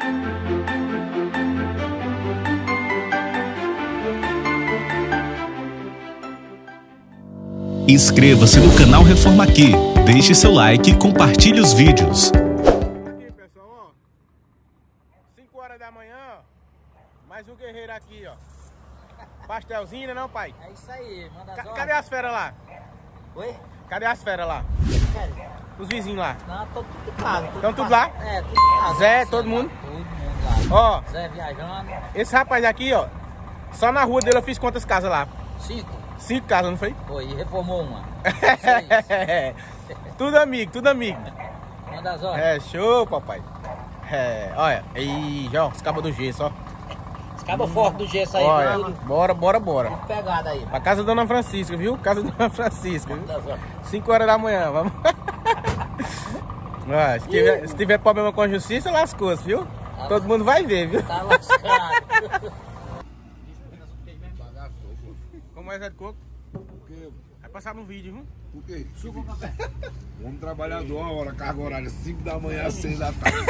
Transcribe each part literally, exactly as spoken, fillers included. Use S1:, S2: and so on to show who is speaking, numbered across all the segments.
S1: Inscreva-se no canal Reforma Aqui, deixe seu like e compartilhe os vídeos.
S2: Aqui, pessoal, ó, cinco horas da manhã, ó, mais um guerreiro aqui, ó. Pastelzinho, né não, pai?
S3: É isso aí, manda as
S2: Cadê as feras lá?
S3: Oi?
S2: Cadê as feras lá?
S3: Sério?
S2: Os vizinhos lá?
S3: Não, tô tudo em casa.
S2: Estão tudo lá?
S3: É, tudo em casa.
S2: Zé, todo mundo?
S3: Todo mundo lá.
S2: Ó,
S3: Zé viajando.
S2: esse rapaz aqui, ó, só na rua dele eu fiz quantas casas lá?
S3: Cinco.
S2: Cinco casas, não foi?
S3: Foi, e reformou uma.
S2: Tudo amigo, tudo amigo.
S3: Manda as ordens.
S2: É, show, papai. É, olha, aí, ó, os cabos do gesso, ó.
S3: Os cabos fortes do gesso aí,
S2: Olha,
S3: tudo.
S2: bora, bora, bora.
S3: Tudo pegado aí.
S2: Pra casa da Dona Francisca, viu? Casa da Dona Francisca, viu?
S3: Manda as ordens.
S2: cinco horas da manhã, vamos. Ó, se, tiver, se tiver problema com a justiça, lascou-se, viu?
S3: Tá
S2: Todo
S3: lá.
S2: mundo vai ver, viu?
S3: Tá lascado.
S2: Como é Zé de Coco? Vai passar no vídeo, viu?
S4: Por quê?
S3: Chupa o café.
S4: Vamos trabalhador, a hora, carga horária, cinco da manhã às seis da tarde.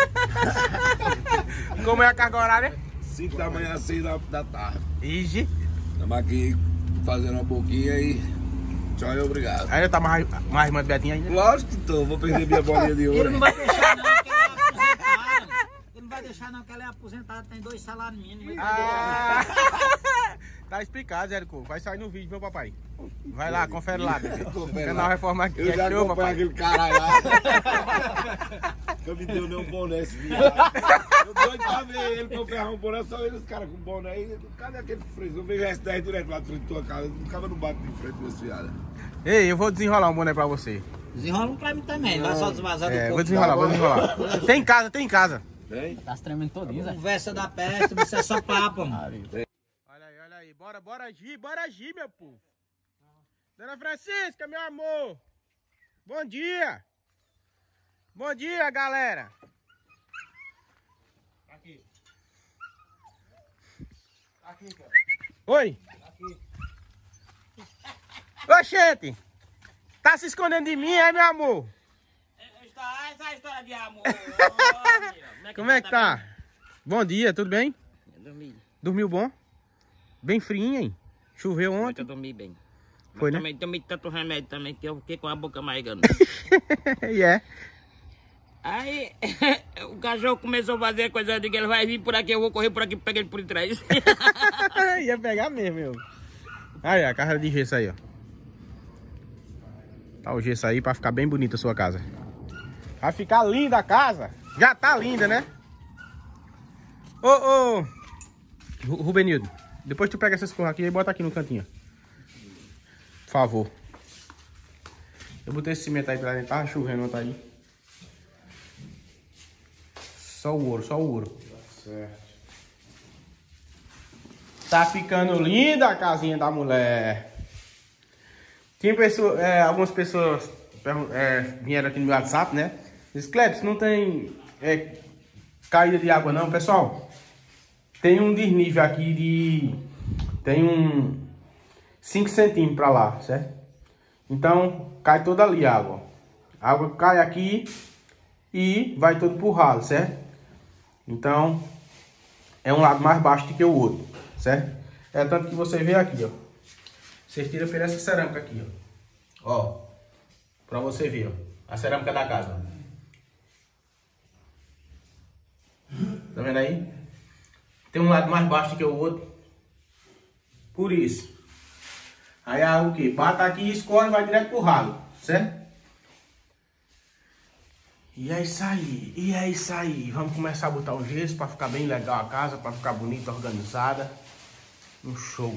S2: Como é a carga horária?
S4: cinco da manhã às seis da, da tarde.
S2: Ige.
S4: Estamos aqui fazendo uma boquinha e tchau e obrigado.
S2: Ainda tá mais, mais irmã de Betinha ainda?
S4: Lógico que tô, vou perder minha bolinha de ouro.
S3: Ele não vai deixar não, que ela é aposentada. Ele não vai deixar não, que ela é aposentada, tem dois salários mínimos. Ele vai
S2: Ah, tá explicado, Zé de Coco. Vai sair no vídeo, meu papai. Vai lá, confere lá, bebê.
S4: Confere
S2: Canal
S4: lá.
S2: Reforma Aqui.
S4: Eu
S2: É
S4: já
S2: show,
S4: acompanho
S2: papai.
S4: aquele caralho lá. Nunca me deu nem um boné esse viado. Eu doido pra ver ele que eu ferrar um boné, só ele os caras com boné aí. Cadê aquele freio? Eu vejo S dez direto lá de frente da tua casa. O cara não bate de frente desse viado.
S2: Ei, eu vou desenrolar um boné pra você.
S3: Desenrola um pra mim também, não vai só desvazar do
S2: É,
S3: corpo.
S2: vou desenrolar, vou desenrolar. Tem em casa, tem em casa.
S4: Tem?
S3: Tá se tremendo todinho, Zé. Conversa da peste, isso é só papo, mano.
S2: Olha aí, olha aí. Bora, bora agir, bora agir, meu povo. Dona Francisca, meu amor. Bom dia. Bom dia, galera. Aqui. Aqui, cara. Oi. Aqui. Oxente. Tá se escondendo de mim, é, meu amor?
S3: Essa história de amor.
S2: Como é que tá? Bom dia, tudo bem?
S3: Dormi.
S2: Dormiu bom? Bem frio, hein? Choveu ontem.
S3: Eu dormi bem.
S2: Foi, né?
S3: Também tomei tanto remédio também que eu fiquei com a boca maigando.
S2: E é.
S3: Aí o cachorro começou a fazer coisa de que ele vai vir por aqui, eu vou correr por aqui, pegar ele por trás.
S2: Ia pegar mesmo, meu. Aí, a casa de gesso aí, ó. Tá o gesso aí pra ficar bem bonita a sua casa. Vai ficar linda a casa. Já tá linda, né? Ô, ô, Ru- Rubenildo, depois tu pega essas coisas aqui e bota aqui no cantinho. Por favor. Eu botei esse cimento aí pra dentro, tava chovendo, tá aí. Só o ouro, só o ouro.
S4: Certo.
S2: Tá ficando linda a casinha da mulher. Tem pessoa, é, algumas pessoas é, vieram aqui no meu WhatsApp, né? Diz, Cleps, não tem é, caída de água não, pessoal. Tem um desnível aqui de... Tem um... cinco centímetros pra lá, certo? Então, cai toda ali a água. A água cai aqui e vai todo pro ralo, certo? Então, é um lado mais baixo do que o outro, certo? É tanto que você vê aqui, ó. Vocês tiram por essa cerâmica aqui, ó. Ó, pra você ver, ó. A cerâmica da casa. Tá vendo aí? Tem um lado mais baixo do que o outro. Por isso. Aí a água o quê? Bata aqui, escorre e vai direto pro ralo, certo? E é isso aí, e é isso aí. Vamos começar a botar o gesso pra ficar bem legal a casa, pra ficar bonita, organizada. Um show.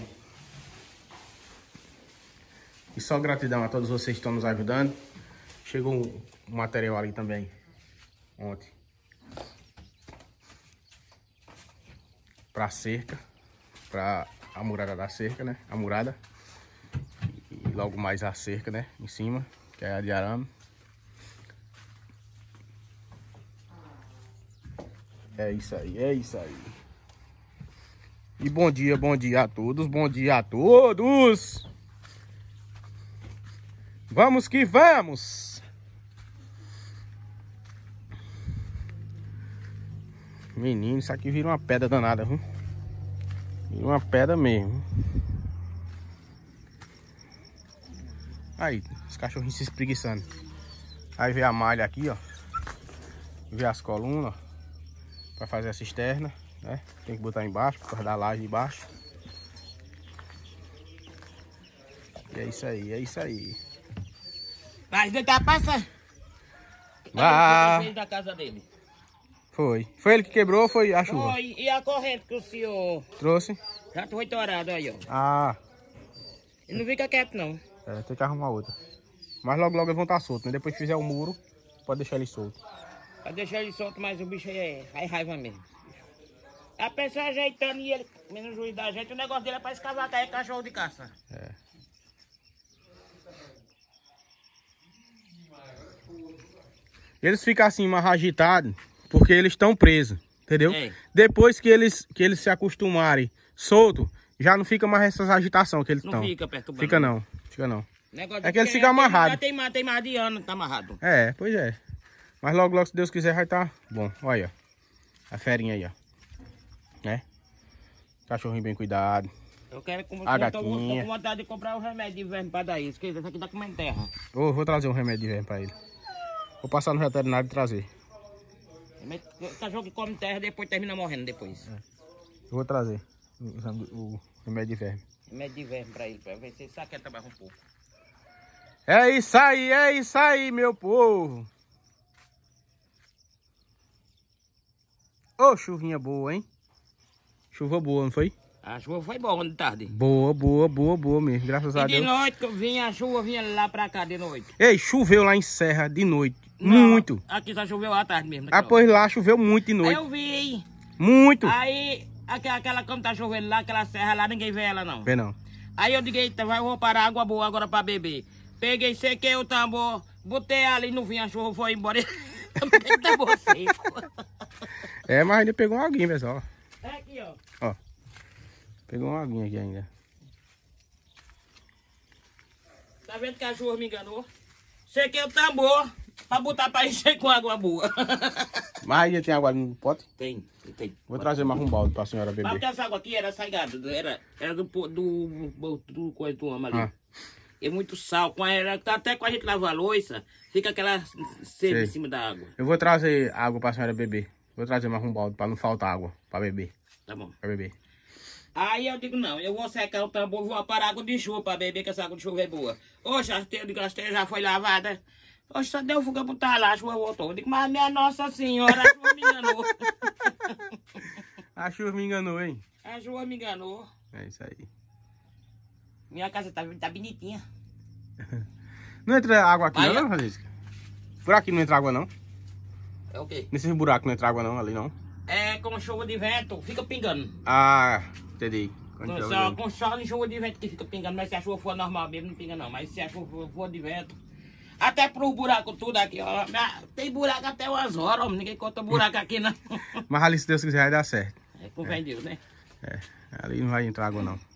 S2: E só gratidão a todos vocês que estão nos ajudando. Chegou um material ali também, ontem. Pra cerca, pra a murada da cerca, né? A murada. E logo mais a cerca, né? Em cima, que é a de arame. É isso aí, é isso aí. E bom dia, bom dia a todos, bom dia a todos. Vamos que vamos. Menino, isso aqui vira uma pedra danada, viu? Vira uma pedra mesmo. Aí, os cachorrinhos se espreguiçando. Aí vem a malha aqui, ó. Vê as colunas, ó. Pra fazer a cisterna, né? Tem que botar embaixo, por causa da laje de baixo. E é isso aí, é isso aí.
S3: Mas ele tá passando.
S2: Ah.
S3: Ele da casa dele.
S2: Foi. Foi ele que quebrou ou foi a chuva?
S3: Foi. E a corrente que o senhor
S2: Trouxe?
S3: já foi torado aí, ó.
S2: Ah.
S3: Ele não fica quieto, não.
S2: É, tem que arrumar outra. Mas logo logo eles vão estar soltos, né? Depois que fizer o muro, pode deixar ele solto.
S3: Pra deixar ele solto, mas o bicho aí é faz raiva mesmo. A pessoa ajeitando e ele, menos juiz da gente, o negócio dele é pra escavacar, é cachorro de caça.
S2: É. Eles ficam assim mais agitados porque eles estão presos, entendeu? É. Depois que eles, que eles se acostumarem solto, já não fica mais essas agitação que eles estão.
S3: Não fica perturbando.
S2: Fica não, fica não.
S3: Negócio
S2: é que eles ficam amarrados.
S3: Tem, tem, tem mais de ano, tá amarrado.
S2: É, pois é. Mas logo, logo, se Deus quiser, vai estar bom. Olha, ó. A ferinha aí, ó. Né? Cachorrinho bem cuidado.
S3: Eu quero com
S2: a
S3: eu tô,
S2: gatinha.
S3: tô com vontade de comprar um remédio de verme pra dar isso, porque isso aqui tá comendo terra.
S2: Oh, vou trazer um remédio de verme pra ele. Vou passar no veterinário e trazer.
S3: O cachorro que come terra depois termina morrendo depois.
S2: É. Eu vou trazer o, o, o remédio de verme.
S3: Remédio de verme pra ele, pra ver se ele saqueta mais um pouco.
S2: É isso aí, é isso aí, meu povo. Ô, oh, chuvinha boa, hein? Chuva boa, não foi?
S3: A chuva foi boa de tarde.
S2: Boa, boa, boa, boa mesmo, graças
S3: e
S2: a Deus.
S3: E de noite que vinha a chuva, vinha lá pra cá de noite.
S2: Ei, choveu lá em Serra de noite. Não, muito.
S3: Aqui só choveu à tarde mesmo.
S2: Ah, pois lá choveu muito de noite.
S3: Aí eu vi.
S2: Muito.
S3: Aí, aquela, aquela como tá chovendo lá, aquela serra lá, ninguém vê ela não.
S2: Vê não.
S3: Aí eu digo, eita, vai, eu vou parar água boa agora pra beber. Peguei, sequei o tambor, botei ali, não vinha a chuva, foi embora. O tambor seco.
S2: É, mas ainda pegou uma aguinha, pessoal.
S3: É aqui, ó.
S2: Ó. Pegou uma aguinha aqui ainda.
S3: Tá vendo que a chuva me enganou? Sequei o tambor pra botar pra encher com água boa.
S2: Mas ainda tem água no pote?
S3: Tem, tem.
S2: Vou trazer mais um balde pra senhora beber.
S3: Mas porque essa água aqui era salgada, era, era do, do, do, do coisa do homem ali. Ah. É muito sal, com a, até quando a gente lava a louça, fica aquela sede em cima da água.
S2: Eu vou trazer água pra senhora beber. Vou trazer mais um balde pra não faltar água pra beber.
S3: Tá bom.
S2: Pra beber.
S3: Aí eu digo, não, eu vou secar o tambor, vou parar água de chuva pra beber, que essa água de chuva é boa. Oxe, a esteira de gasteira já foi lavada. Oxe, só deu fuga botar lá, a chuva voltou. Eu digo, mas minha Nossa Senhora, a chuva me enganou.
S2: A chuva me enganou, hein?
S3: A chuva me enganou.
S2: É isso aí.
S3: Minha casa tá, tá bonitinha.
S2: Não entra água aqui, não, Francisca? Por aqui não entra água, não?
S3: É o quê?
S2: Nesses buracos não entra água, não, ali, não?
S3: É, com chuva de vento, fica pingando.
S2: Ah, entendi.
S3: Com, só, com sol e chuva de vento que fica pingando. Mas se a chuva for normal mesmo, não pinga, não. Mas se a chuva for de vento... Até pro buraco tudo aqui, ó. Tem buraco até umas horas, ó. Ninguém conta buraco aqui, não.
S2: Mas ali, se Deus quiser, vai dar certo.
S3: É, com fé em Deus, né?
S2: É, ali não vai entrar água, não.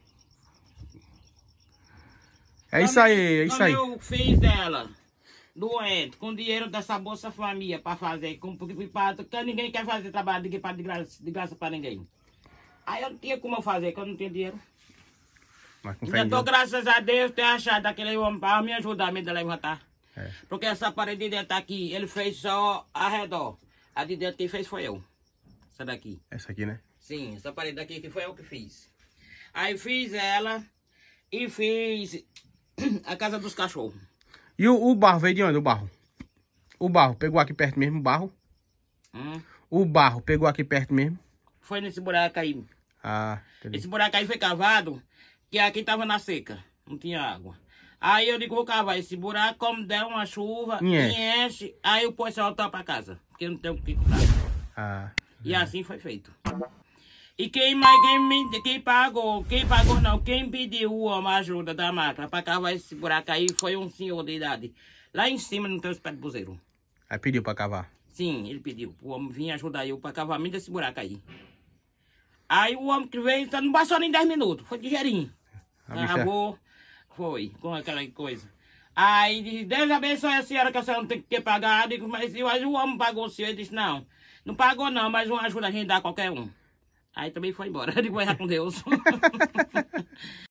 S2: É isso aí, é isso aí.
S3: Eu fiz ela, doente, com dinheiro dessa Bolsa Família pra fazer, com, porque, porque ninguém quer fazer trabalho de, de, graça, de graça pra ninguém. Aí eu não tinha como eu fazer, porque eu não tinha dinheiro.
S2: Mas com
S3: Ainda tô, graças a Deus, ter achado aquele homem pra me ajudar a me levantar.
S2: É.
S3: Porque essa parede de dentro tá aqui, ele fez só ao redor. A de dentro quem fez foi eu. Essa daqui.
S2: Essa aqui, né?
S3: Sim, essa parede daqui que foi eu que fiz. Aí fiz ela e fiz a casa dos cachorros.
S2: E o, o barro veio de onde, o barro? O barro, pegou aqui perto mesmo, o barro?
S3: Hum?
S2: O barro pegou aqui perto mesmo?
S3: Foi nesse buraco aí.
S2: Ah, entendi.
S3: Esse buraco aí foi cavado, que aqui tava na seca, não tinha água. Aí eu digo, vou cavar esse buraco, como der uma chuva,
S2: yeah.
S3: enche, aí o pessoal voltar pra casa, porque não tem o que comprar.
S2: Ah,
S3: e assim foi feito. E quem mais, quem, me, quem pagou, quem pagou não, quem pediu uma ajuda da máquina pra cavar esse buraco aí foi um senhor de idade. Lá em cima não tem os pés de buzeiro.
S2: Aí pediu pra cavar?
S3: Sim, ele pediu. O homem vinha ajudar eu pra cavamento desse buraco aí. Aí o homem que veio, não passou nem dez minutos, foi ligeirinho. Cavou, foi, com aquela coisa. Aí disse, Deus abençoe a senhora que a senhora não tem que pagar. Eu digo, mas, mas o homem pagou o senhor. Ele disse, não. Não pagou não, mas uma ajuda a gente dá a qualquer um. Aí também foi embora. Eu digo, vai com Deus.